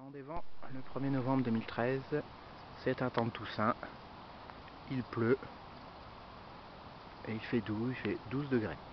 Temps des vents, le 1er novembre 2013, c'est un temps de Toussaint, il pleut et il fait doux, il fait 12 degrés.